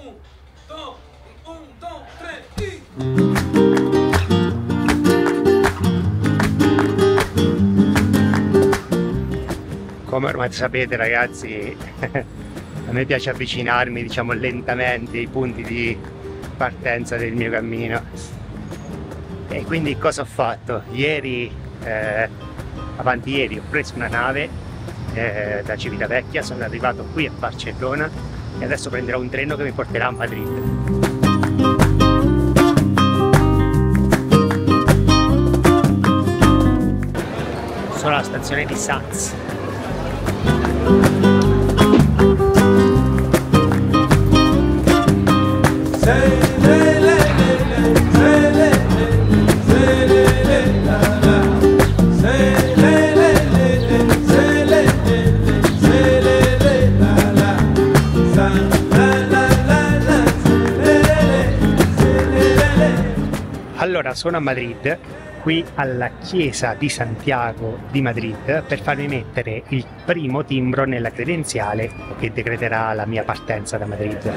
Come ormai sapete ragazzi, a me piace avvicinarmi, diciamo, lentamente ai punti di partenza del mio cammino. E quindi cosa ho fatto? Avanti ieri ho preso una nave da Civitavecchia, sono arrivato qui a Barcellona e adesso prenderò un treno che mi porterà a Madrid. Sono alla stazione di Sants. Allora, sono a Madrid, qui alla chiesa di Santiago di Madrid, per farmi mettere il primo timbro nella credenziale che decreterà la mia partenza da Madrid.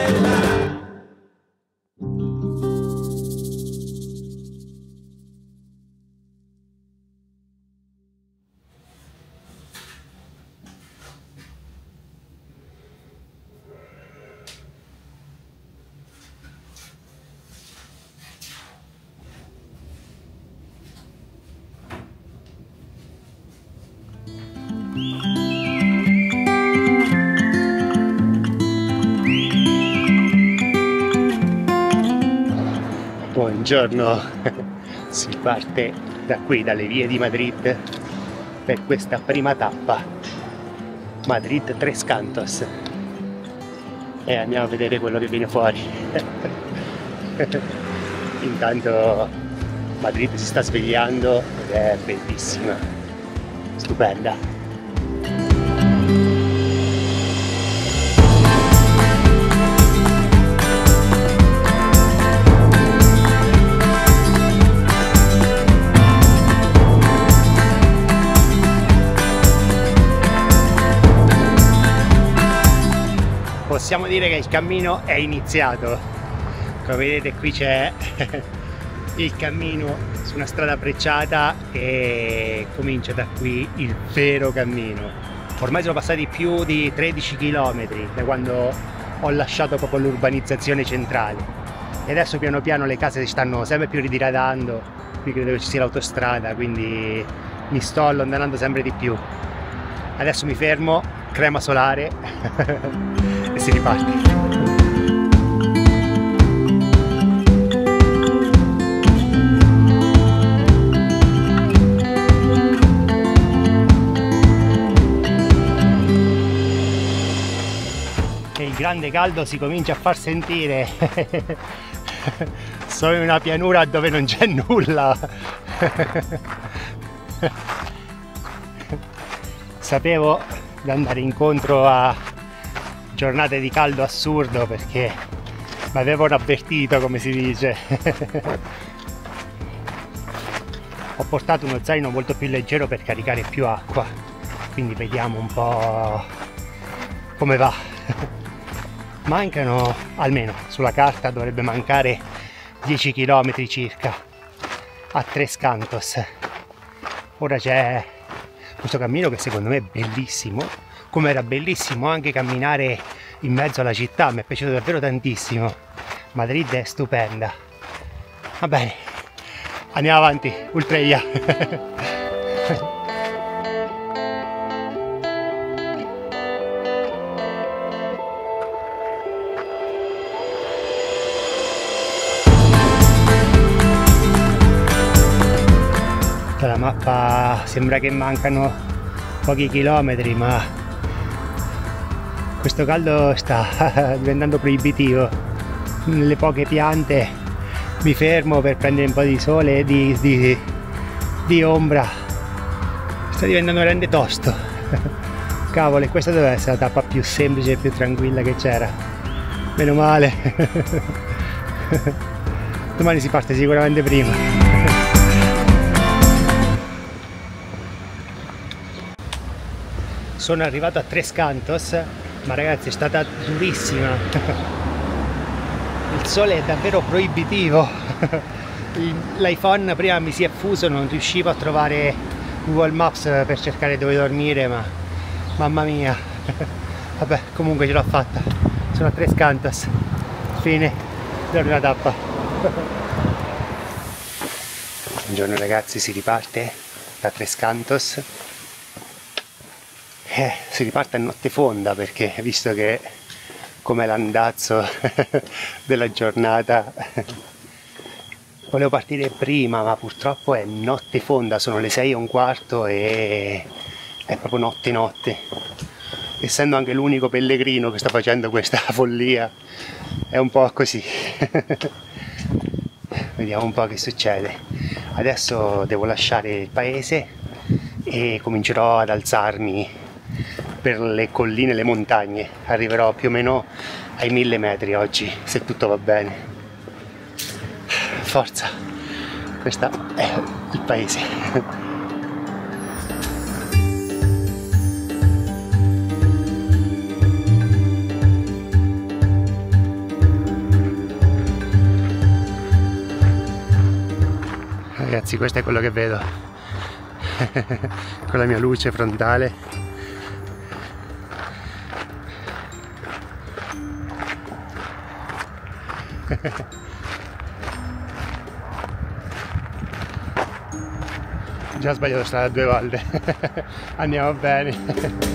Buongiorno, si parte da qui, dalle vie di Madrid, per questa prima tappa, Madrid Tres Cantos, e andiamo a vedere quello che viene fuori. Intanto Madrid si sta svegliando ed è bellissima, stupenda. Possiamo dire che il cammino è iniziato. Come vedete qui c'è il cammino su una strada brecciata e comincia da qui il vero cammino. Ormai sono passati più di 13 km da quando ho lasciato proprio l'urbanizzazione centrale e adesso piano piano le case si stanno sempre più ridiradando. Qui credo che ci sia l'autostrada, quindi mi sto allontanando sempre di più. Adesso mi fermo, crema solare e si riparte. E il grande caldo si comincia a far sentire. Sono in una pianura dove non c'è nulla. Sapevo di andare incontro a giornate di caldo assurdo perché mi avevano avvertito, come si dice. Ho portato uno zaino molto più leggero per caricare più acqua, quindi vediamo un po' come va. Mancano, almeno sulla carta dovrebbe mancare 10 km circa a Tres Cantos. Ora c'è questo cammino che secondo me è bellissimo, come era bellissimo anche camminare in mezzo alla città, mi è piaciuto davvero tantissimo. Madrid è stupenda. Va bene, andiamo avanti, ultra via. La mappa sembra che mancano pochi chilometri, ma questo caldo sta diventando proibitivo. Nelle poche piante mi fermo per prendere un po' di sole e di ombra. Sta diventando veramente tosto. Cavolo, e questa deve essere la tappa più semplice e più tranquilla che c'era. Meno male. Domani si parte sicuramente prima. Sono arrivato a Tres Cantos, ma ragazzi è stata durissima. sole è davvero proibitivo. L'iPhone prima mi si è fuso, non riuscivo a trovare Google Maps per cercare dove dormire, ma mamma mia. Vabbè, comunque ce l'ho fatta. Sono a Tres Cantos, fine della prima tappa. Buongiorno ragazzi, si riparte da Tres Cantos. Si riparte a notte fonda perché, visto che come l'andazzo della giornata, volevo partire prima, ma purtroppo è notte fonda, sono le 6:15 e è proprio notte. Essendo anche l'unico pellegrino che sta facendo questa follia, è un po' così. Vediamo un po' che succede. Adesso devo lasciare il paese e comincerò ad alzarmi per le colline e le montagne. Arriverò più o meno ai 1000 metri oggi, se tutto va bene. Forza, questo è il paese. Ragazzi, questo è quello che vedo con la mia luce frontale. Già ho sbagliato strada 2 volte. Andiamo bene.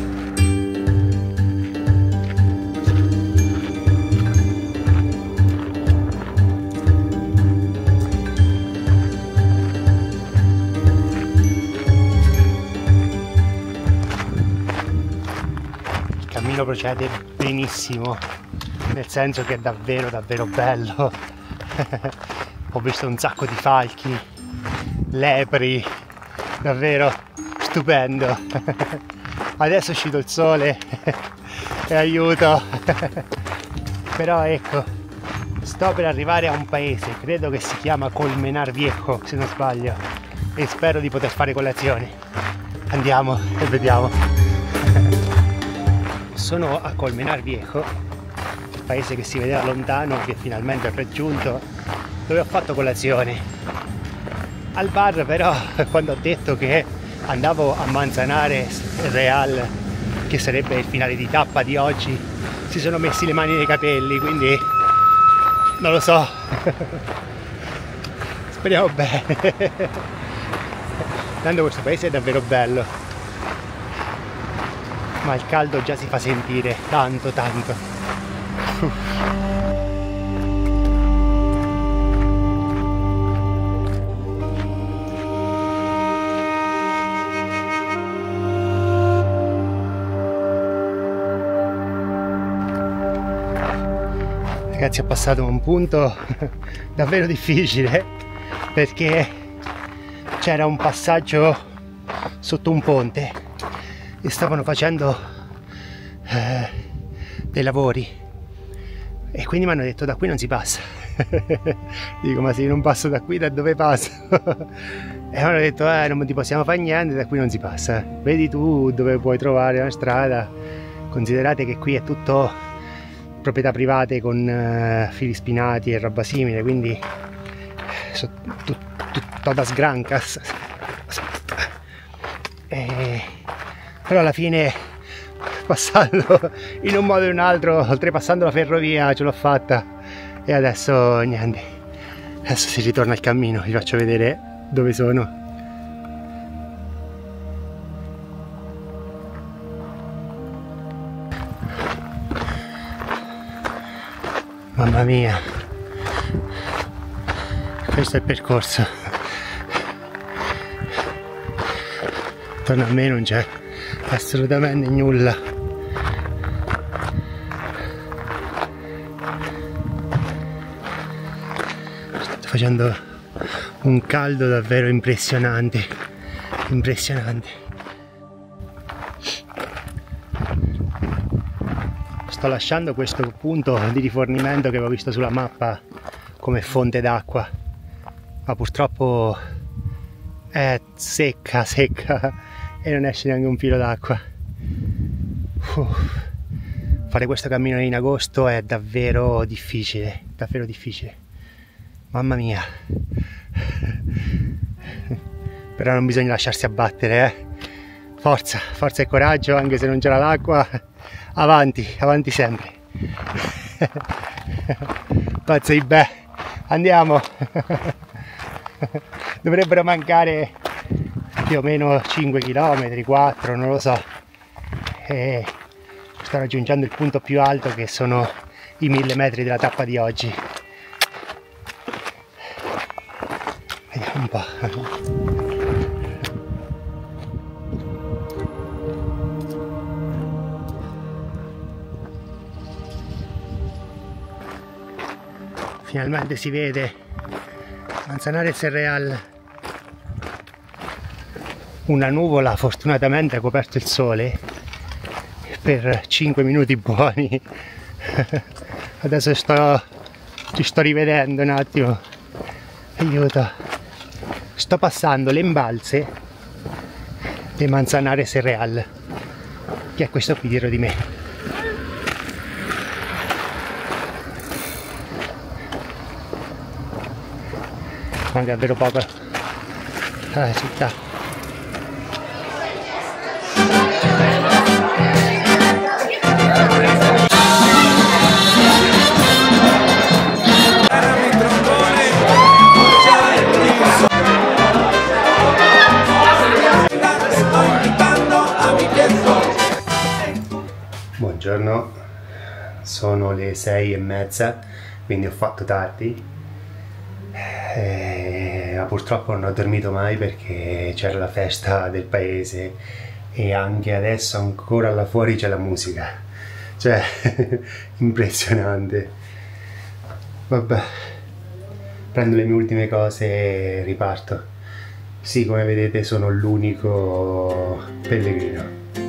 Il cammino procede benissimo, nel senso che è davvero bello. Ho visto un sacco di falchi, lepri, davvero stupendo. Adesso è uscito il sole e aiuto. Però ecco, sto per arrivare a un paese, credo che si chiama Colmenar Viejo, se non sbaglio, e spero di poter fare colazione. Andiamo e vediamo. Sono a Colmenar Viejo, il paese che si vede da lontano, che finalmente ho raggiunto, dove ho fatto colazione. Al bar però, quando ho detto che andavo a Manzanares Real, che sarebbe il finale di tappa di oggi, si sono messi le mani nei capelli, quindi non lo so. Speriamo bene. Tanto questo paese è davvero bello, ma il caldo già si fa sentire tanto. Ragazzi, ho passato un punto davvero difficile perché c'era un passaggio sotto un ponte e stavano facendo dei lavori e quindi mi hanno detto: da qui non si passa. Dico: ma se io non passo da qui, da dove passo? E mi hanno detto: non ti possiamo fare niente, da qui non si passa, vedi tu dove puoi trovare una strada. Considerate che qui è tutto proprietà private con fili spinati e roba simile, quindi todas grancas. Però alla fine, passando in un modo o in un altro, oltrepassando la ferrovia, ce l'ho fatta e adesso niente, adesso si ritorna al cammino. Vi faccio vedere dove sono. Mamma mia, questo è il percorso. Attorno a me non c'è assolutamente nulla. Sto facendo un caldo davvero impressionante. Sto lasciando questo punto di rifornimento che avevo visto sulla mappa come fonte d'acqua, ma purtroppo è secca e non esce neanche un filo d'acqua. Fare questo cammino in agosto è davvero difficile, davvero difficile, mamma mia. Però non bisogna lasciarsi abbattere, eh. Forza, forza e coraggio, anche se non c'era l'acqua, avanti, avanti sempre. Pazzi, beh, andiamo. Dovrebbero mancare più o meno 5 km, 4, non lo so. E sto raggiungendo il punto più alto, che sono i 1000 metri della tappa di oggi. Vediamo un po'. Finalmente si vede Manzanares Real. Una nuvola fortunatamente ha coperto il sole per 5 minuti buoni. Adesso ci sto rivedendo un attimo. Aiuto. Sto passando le imbalse di Manzanares Real, che è questo qui dietro di me. Manca davvero poco alla città. Buongiorno, sono le 6:30, quindi ho fatto tardi. Ma purtroppo non ho dormito mai perché c'era la festa del paese e anche adesso ancora là fuori c'è la musica, cioè impressionante. Vabbè, prendo le mie ultime cose e riparto. Sì, come vedete sono l'unico pellegrino.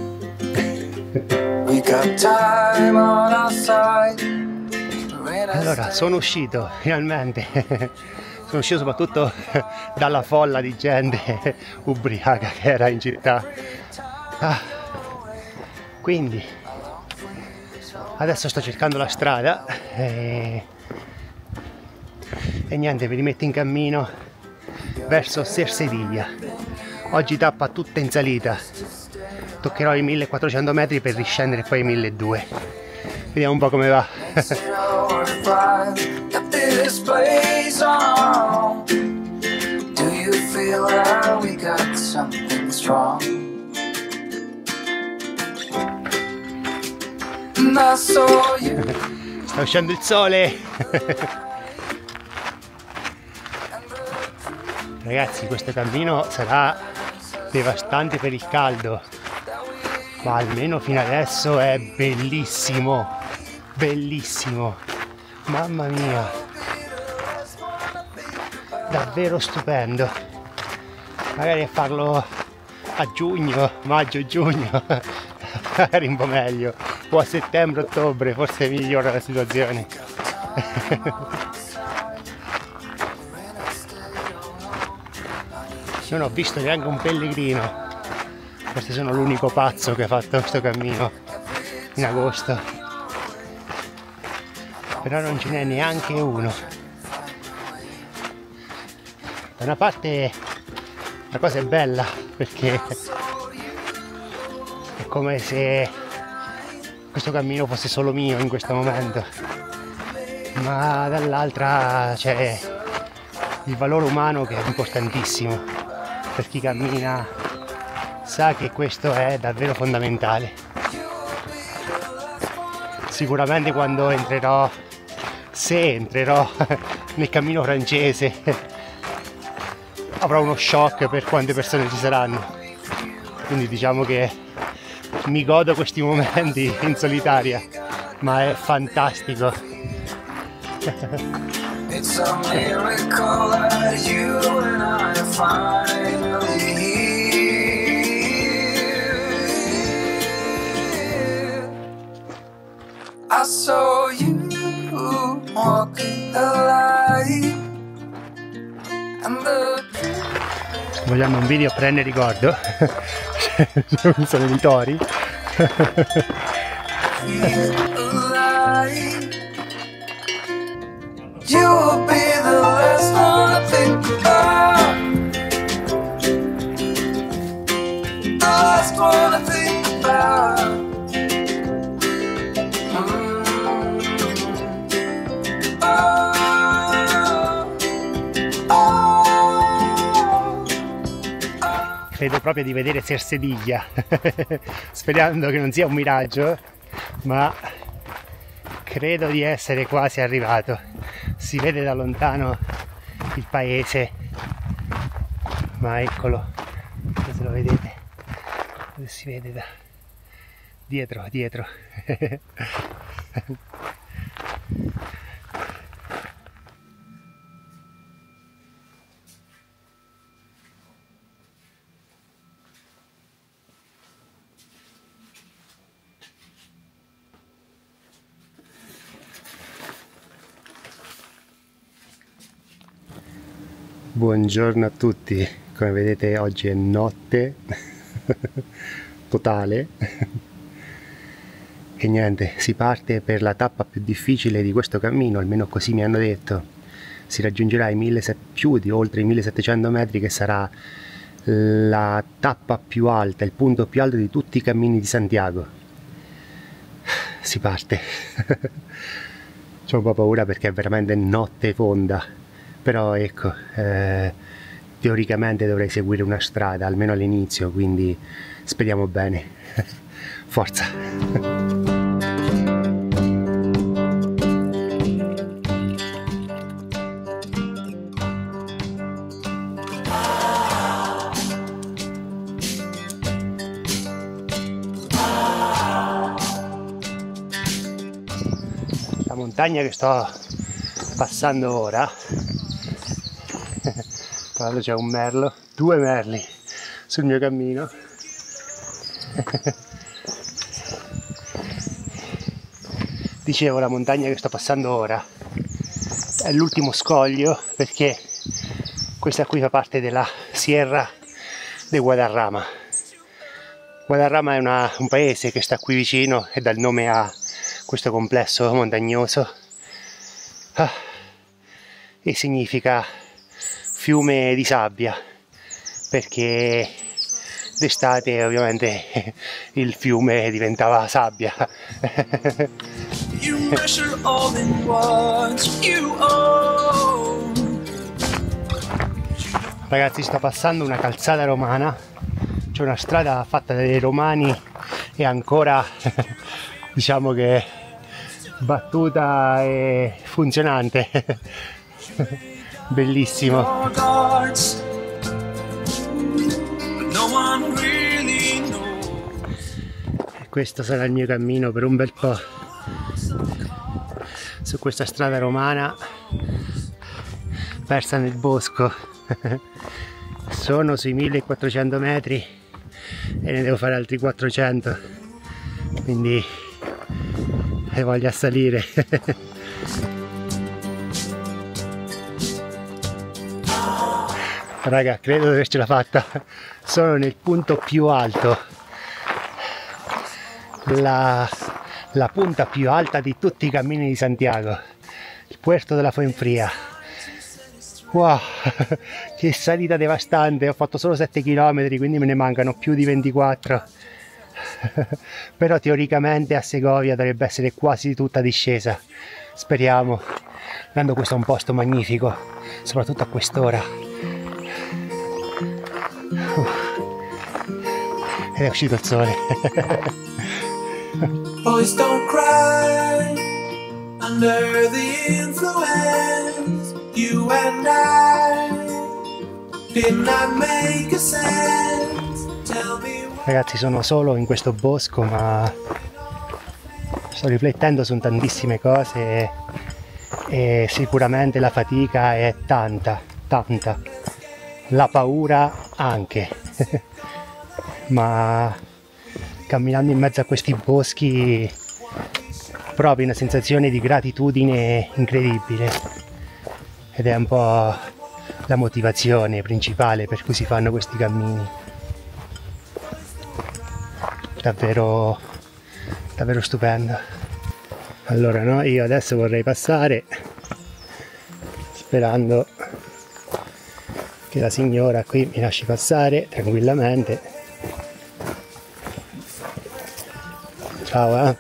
Allora, sono uscito finalmente. Sono uscito soprattutto dalla folla di gente ubriaca che era in città. Quindi adesso sto cercando la strada e niente, mi rimetto in cammino verso Cercedilla. Oggi tappa tutta in salita, toccherò i 1400 metri per riscendere poi i 1200. Vediamo un po' come va. Sta uscendo il sole. Ragazzi, questo cammino sarà devastante per il caldo, ma almeno fino adesso è bellissimo, bellissimo, mamma mia, davvero stupendo. Magari a farlo a giugno, maggio-giugno, magari un po' meglio, o a settembre-ottobre forse migliora la situazione. Non ho visto neanche un pellegrino, forse sono l'unico pazzo che ha fatto questo cammino in agosto, però non ce n'è neanche uno. Da una parte la cosa è bella perché è come se questo cammino fosse solo mio in questo momento, ma dall'altra c'è il valore umano che è importantissimo. Per chi cammina sa che questo è davvero fondamentale. Sicuramente quando entrerò, se entrerò nel cammino francese, avrò uno shock per quante persone ci saranno. Quindi diciamo che mi godo questi momenti in solitaria, ma è fantastico. It's a miracle that you and I are finally here. I saw you walking the light and the... Vogliamo un video prende ricordo. Sono i tori. you'll be the last one I think about. The last one I think about. Credo proprio di vedere Cersediglia, sperando che non sia un miraggio, ma credo di essere quasi arrivato. Si vede da lontano il paese, ma eccolo, non so se lo vedete, dove si vede da dietro. Buongiorno a tutti, come vedete oggi è notte totale e niente, si parte per la tappa più difficile di questo cammino, almeno così mi hanno detto. Si raggiungerà più di oltre i 1700 metri, che sarà la tappa più alta, il punto più alto di tutti i cammini di Santiago. Si parte. C'ho un po' paura perché è veramente notte fonda. Però ecco, teoricamente dovrei seguire una strada, almeno all'inizio, quindi speriamo bene. Forza! La montagna che sto passando ora, tra l'altro c'è un merlo, 2 merli sul mio cammino. Dicevo, la montagna che sto passando ora è l'ultimo scoglio, perché questa qui fa parte della Sierra de Guadarrama. Guadarrama è un paese che sta qui vicino e dà il nome a questo complesso montagnoso e significa fiume di sabbia, perché d'estate ovviamente il fiume diventava sabbia. Ragazzi, sto passando una calzata romana, c'è una strada fatta dai romani e ancora diciamo che battuta e funzionante. Bellissimo. E questo sarà il mio cammino per un bel po' su questa strada romana persa nel bosco. Sono sui 1400 metri e ne devo fare altri 400, quindi voglio salire. Raga, credo di avercela fatta. Sono nel punto più alto, la punta più alta di tutti i cammini di Santiago, il Puerto de la Fuenfría. Wow, che salita devastante. Ho fatto solo 7 km, quindi me ne mancano più di 24. Però teoricamente a Segovia dovrebbe essere quasi tutta discesa. Speriamo, dando questo è un posto magnifico, soprattutto a quest'ora. Ed è uscito il sole. Boys don't cry under the influence. You and I did not make a sense. Tell me. Ragazzi, sono solo in questo bosco, ma sto riflettendo su tantissime cose e sicuramente la fatica è tanta, la paura anche. Ma camminando in mezzo a questi boschi provi una sensazione di gratitudine incredibile, ed è un po' la motivazione principale per cui si fanno questi cammini. Davvero stupendo. Allora, no, io adesso vorrei passare sperando che la signora qui mi lasci passare tranquillamente. Ciao,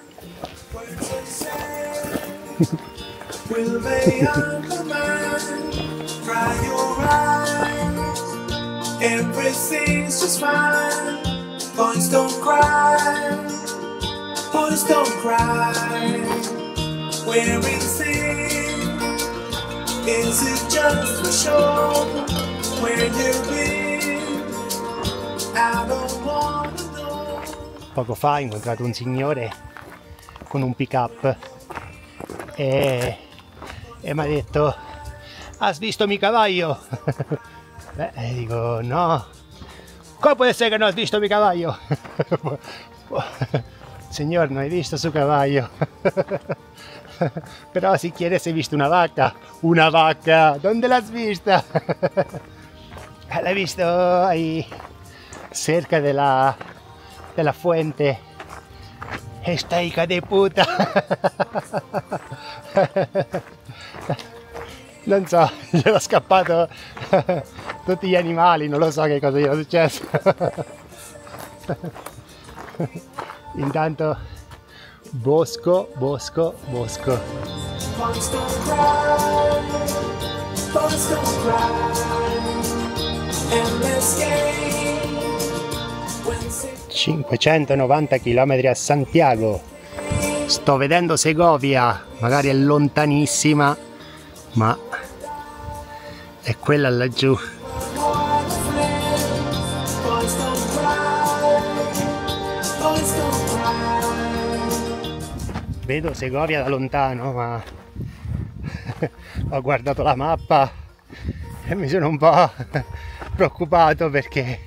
Will they undermine? Cry your eyes. Everything's just fine. Boys don't cry. Boys don't cry. We're insane. Is it just for show? Where you been? I don't wanna know. Poco fa ho incontrato un signore con un pick up e mi ha detto: "Has visto mi cavallo?" Beh, dico no. Come può essere che non has visto mi cavallo? Signor, non hai visto su cavallo. Però si chiede se hai visto una vacca. Una vacca? Dove l'hai vista? L'hai visto ahí cerca della fuente. Esta hija de puta. Non so, gli era scappato tutti gli animali, non lo so che cosa gli era successo. Intanto bosco. Boys don't cry. Boys don't cry. Endless game. When 590 km a Santiago. Sto vedendo Segovia, magari è lontanissima, ma è quella laggiù. Vedo Segovia da lontano, ma ho guardato la mappa e mi sono un po' preoccupato perché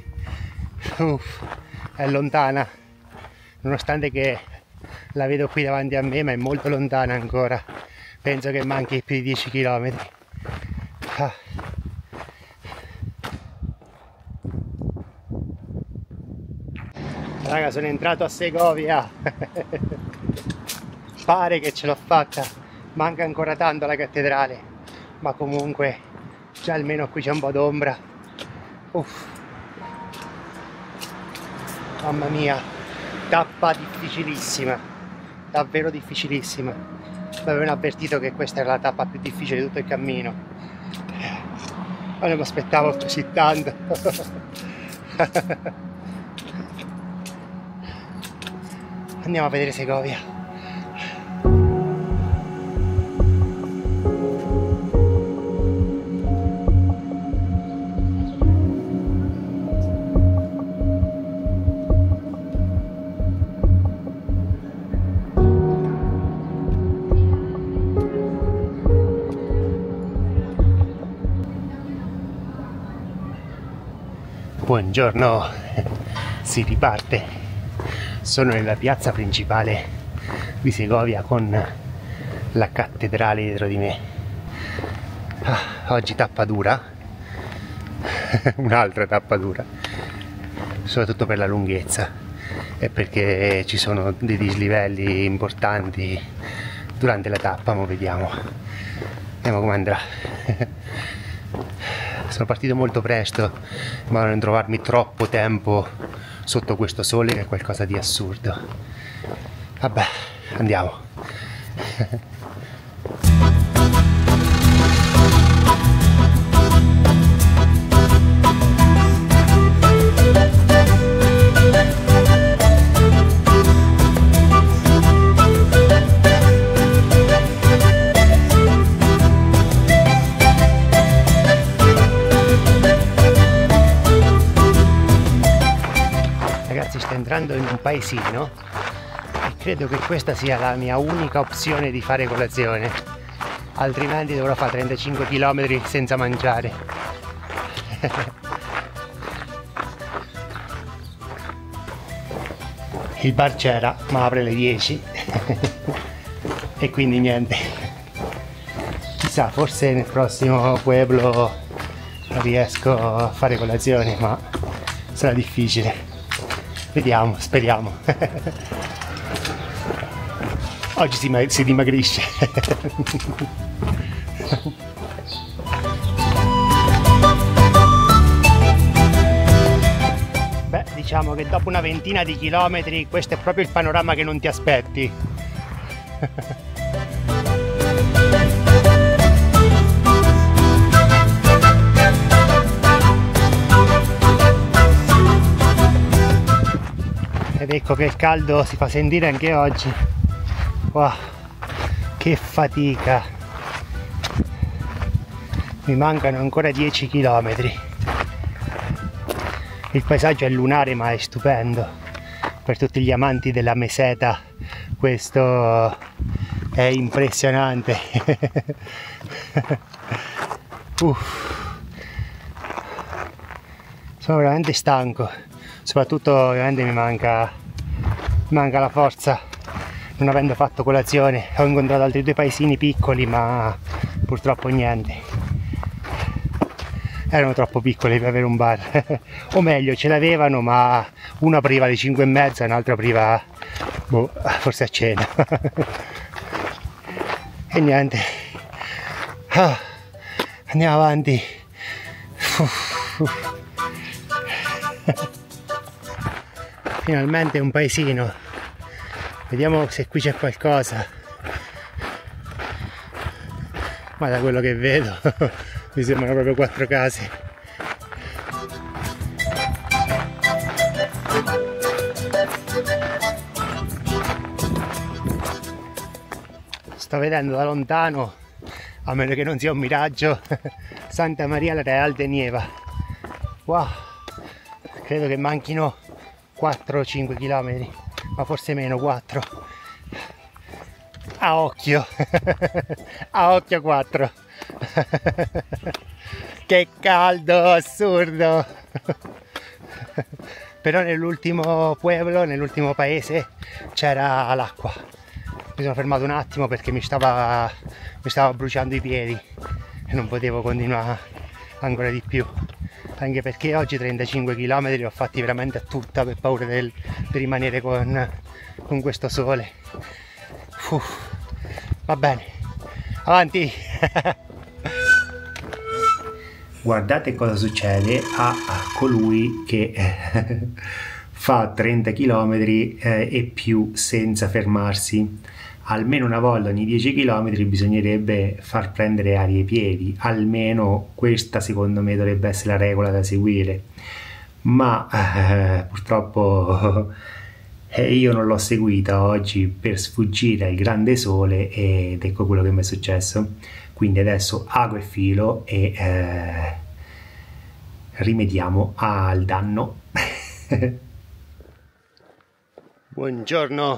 è lontana, nonostante che la vedo qui davanti a me, ma è molto lontana ancora. Penso che manchi più di 10 km. Raga, sono entrato a Segovia. Pare che ce l'ho fatta. Manca ancora tanto alla cattedrale, ma comunque già almeno qui c'è un po' d'ombra. Mamma mia, tappa difficilissima, davvero difficilissima. Mi avevano avvertito che questa era la tappa più difficile di tutto il cammino. Ma non mi aspettavo così tanto. Andiamo a vedere Segovia. Buongiorno, si riparte. Sono nella piazza principale di Segovia con la cattedrale dietro di me. Oggi tappa dura, un'altra tappa dura, soprattutto per la lunghezza e perché ci sono dei dislivelli importanti durante la tappa, ma vediamo come andrà. Sono partito molto presto, ma non trovarmi troppo tempo sotto questo sole che è qualcosa di assurdo. Vabbè, andiamo. Sto entrando in un paesino e credo che questa sia la mia unica opzione di fare colazione, altrimenti dovrò fare 35 km senza mangiare. Il bar c'era, ma apre alle 10 e quindi niente. Chissà, forse nel prossimo pueblo riesco a fare colazione, ma sarà difficile. Vediamo, speriamo. Oggi si dimagrisce. diciamo che dopo una ventina di chilometri questo è proprio il panorama che non ti aspetti. Ed ecco che il caldo si fa sentire anche oggi. Wow, che fatica! Mi mancano ancora 10 km. Il paesaggio è lunare ma è stupendo. Per tutti gli amanti della meseta questo è impressionante. Sono veramente stanco. Soprattutto ovviamente mi manca la forza, non avendo fatto colazione. Ho incontrato altri 2 paesini piccoli ma purtroppo niente, erano troppo piccoli per avere un bar. O meglio, ce l'avevano ma uno apriva alle 5:30 e un altro apriva forse a cena. E niente, andiamo avanti. Finalmente un paesino, vediamo se qui c'è qualcosa, ma da quello che vedo mi sembrano proprio 4 case. Sto vedendo da lontano, a meno che non sia un miraggio, Santa Maria la Real de Nieva. Wow, credo che manchino 4 o 5 km, ma forse meno, 4 a occhio. A occhio 4. Che caldo assurdo. Però nell'ultimo pueblo, nell'ultimo paese c'era l'acqua. Mi sono fermato un attimo perché mi stava bruciando i piedi e non potevo continuare ancora di più. Anche perché oggi 35 km li ho fatti veramente a tutta per paura di rimanere con questo sole. Va bene, avanti! Guardate cosa succede a colui che fa 30 km e più senza fermarsi. Almeno una volta ogni 10 km bisognerebbe far prendere aria ai piedi, almeno questa secondo me dovrebbe essere la regola da seguire, ma purtroppo io non l'ho seguita oggi per sfuggire al grande sole ed ecco quello che mi è successo. Quindi adesso ago e filo e rimediamo al danno. Buongiorno.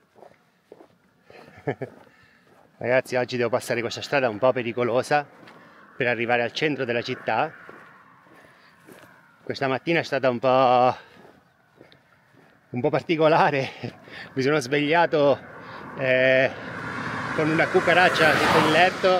Ragazzi, oggi devo passare questa strada un po' pericolosa per arrivare al centro della città. Questa mattina è stata un po' particolare. Mi sono svegliato con una cucaraccia sotto il letto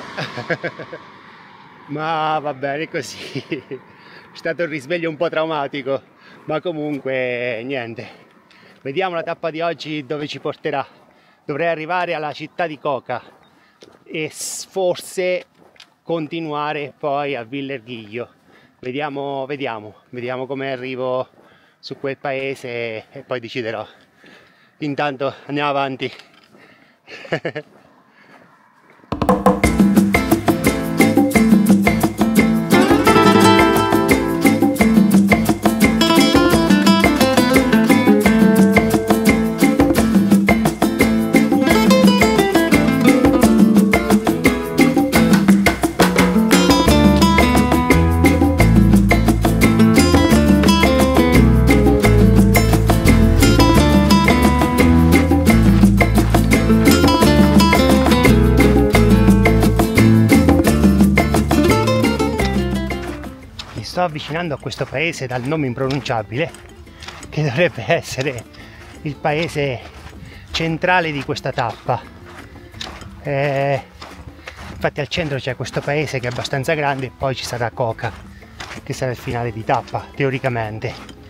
ma va bene così. È stato un risveglio un po' traumatico, ma comunque niente. Vediamo la tappa di oggi dove ci porterà. Dovrei arrivare alla città di Coca e forse continuare poi a Villergiglio. Vediamo come arrivo su quel paese e poi deciderò. Intanto andiamo avanti. Sto avvicinando a questo paese dal nome impronunciabile, che dovrebbe essere il paese centrale di questa tappa. Infatti al centro c'è questo paese che è abbastanza grande e poi ci sarà Coca, che sarà il finale di tappa, teoricamente.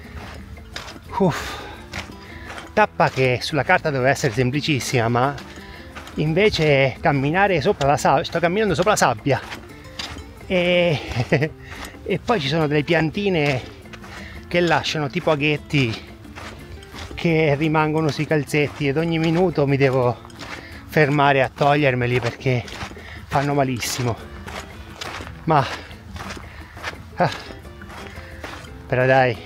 Tappa che sulla carta doveva essere semplicissima, ma invece camminare sopra la sabbia, sto camminando sopra la sabbia e poi ci sono delle piantine che lasciano tipo aghetti che rimangono sui calzetti ed ogni minuto mi devo fermare a togliermeli perché fanno malissimo. Ma però dai,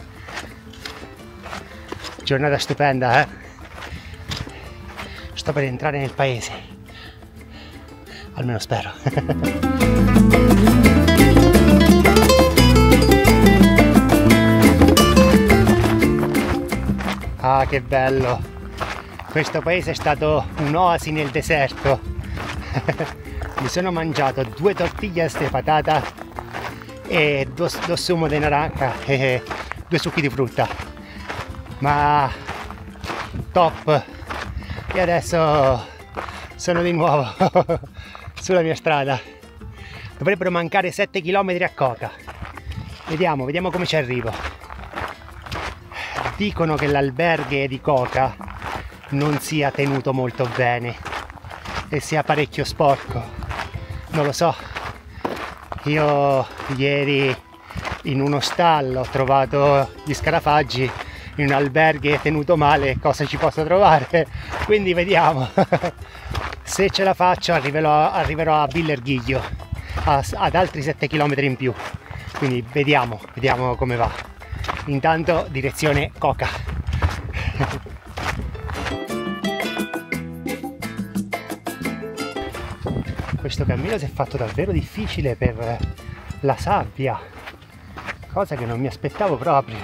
giornata stupenda, eh? Sto per entrare nel paese, almeno spero. Ah, che bello! Questo paese è stato un'oasi nel deserto. Mi sono mangiato 2 tortillas de patata e 2 zumo di naranja e 2 succhi di frutta. Ma top! E adesso sono di nuovo sulla mia strada. Dovrebbero mancare 7 km a Coca. Vediamo come ci arrivo. Dicono che l'alberghe di Coca non sia tenuto molto bene e sia parecchio sporco. Non lo so. Io ieri in uno stallo ho trovato gli scarafaggi, in un alberghe tenuto male cosa ci posso trovare, quindi vediamo. Se ce la faccio arriverò a Villergiglio, ad altri 7 km in più, quindi vediamo come va. Intanto direzione Coca. Questo cammino si è fatto davvero difficile per la sabbia, cosa che non mi aspettavo proprio.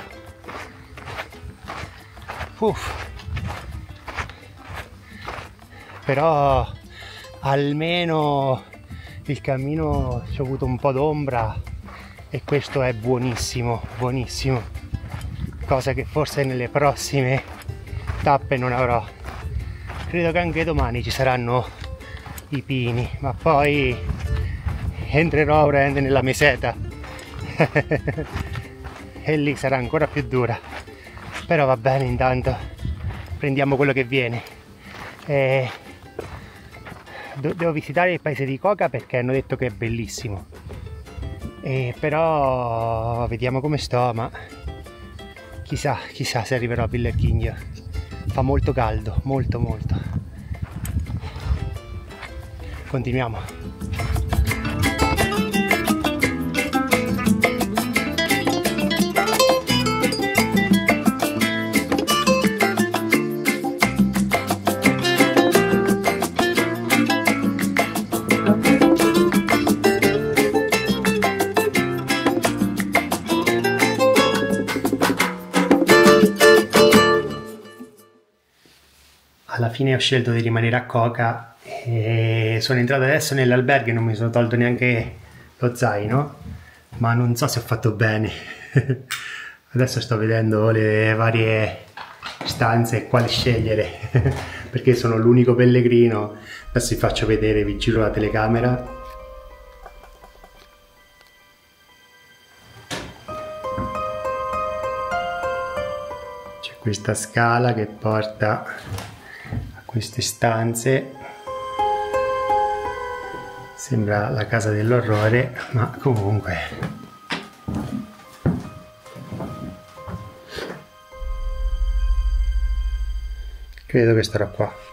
Uff. Però almeno il cammino ci ho avuto un po' d'ombra e questo è buonissimo, buonissimo. Cosa che forse nelle prossime tappe non avrò. Credo che anche domani ci saranno i pini, ma poi entrerò veramente nella meseta e lì sarà ancora più dura. Però va bene, intanto prendiamo quello che viene. Devo visitare il paese di Coca perché hanno detto che è bellissimo, però vediamo come sto, ma chissà se arriverò a Villergiglio. Fa molto caldo, molto. Continuiamo. Alla fine ho scelto di rimanere a Coca e sono entrato adesso nell'albergo e non mi sono tolto neanche lo zaino, ma non so se ho fatto bene. Adesso sto vedendo le varie stanze e quale scegliere perché sono l'unico pellegrino. Adesso vi faccio vedere, vi giro la telecamera. C'è questa scala che porta queste stanze. Sembra la casa dell'orrore, ma comunque credo che starò qua.